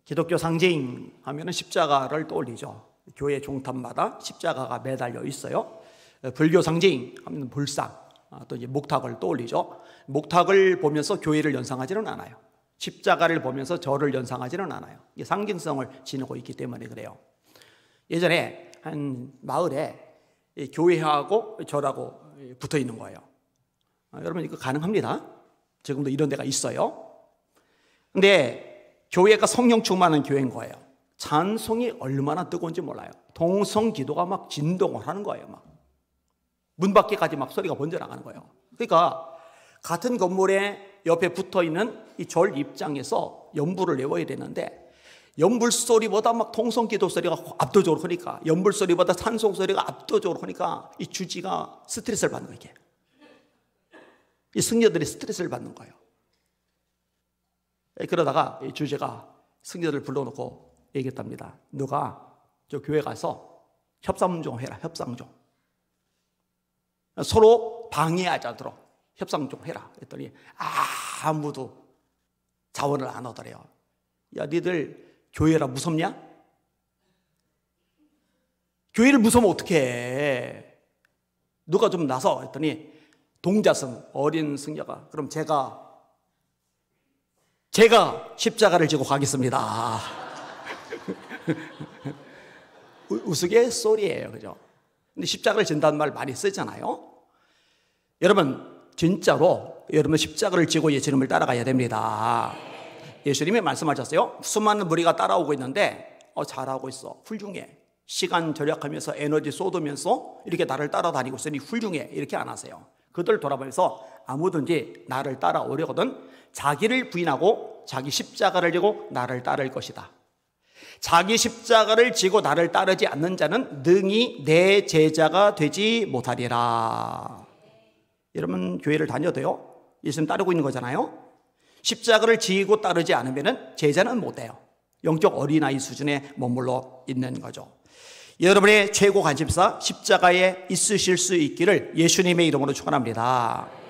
기독교 상징 하면은 십자가를 떠올리죠. 교회 종탑마다 십자가가 매달려 있어요. 불교 상징 하면 불상, 또 이제 목탁을 떠올리죠. 목탁을 보면서 교회를 연상하지는 않아요. 십자가를 보면서 저를 연상하지는 않아요. 이게 상징성을 지니고 있기 때문에 그래요. 예전에 한 마을에 교회하고 절하고 붙어 있는 거예요. 여러분 이거 가능합니다. 지금도 이런 데가 있어요. 근데 교회가 성령 충만한 교회인 거예요. 찬송이 얼마나 뜨거운지 몰라요. 동성 기도가 막 진동을 하는 거예요. 막 문 밖에까지 막 소리가 번져 나가는 거예요. 그러니까 같은 건물에 옆에 붙어 있는 이 절 입장에서 연불을 외워야 되는데 연불 소리보다 막 통성 기도 소리가 압도적으로 하니까, 연불 소리보다 찬송 소리가 압도적으로 하니까 이 주지가 스트레스를 받는 거예요. 이게. 이 승려들이 스트레스를 받는 거예요. 그러다가 이 주지가 승려들을 불러놓고 얘기했답니다. 너가 저 교회 가서 협상 좀 해라. 협상 좀. 서로 방해하지 않도록 협상 좀 해라. 그랬더니 아무도 자원을 안 하더래요. 야, 니들 교회라 무섭냐? 교회를 무서우면 어떡해? 누가 좀 나서 했더니 동자승, 어린 승려가, 그럼 제가 십자가를 지고 가겠습니다. 우스갯소리예요, 그죠? 근데 십자가를 진다는 말 많이 쓰잖아요. 여러분 진짜로 여러분 십자가를 지고 예수님을 따라가야 됩니다. 예수님이 말씀하셨어요. 수많은 무리가 따라오고 있는데 잘하고 있어, 훌륭해, 시간 절약하면서 에너지 쏟으면서 이렇게 나를 따라다니고 있으니 훌륭해, 이렇게 안 하세요. 그들 돌아보면서 아무든지 나를 따라오려거든 자기를 부인하고 자기 십자가를 지고 나를 따를 것이다. 자기 십자가를 지고 나를 따르지 않는 자는 능히 내 제자가 되지 못하리라. 여러분 교회를 다녀도요, 예수님 따르고 있는 거잖아요. 십자가를 지고 따르지 않으면 제자는 못 돼요. 영적 어린아이 수준에 머물러 있는 거죠. 여러분의 최고 관심사 십자가에 있으실 수 있기를 예수님의 이름으로 축원합니다.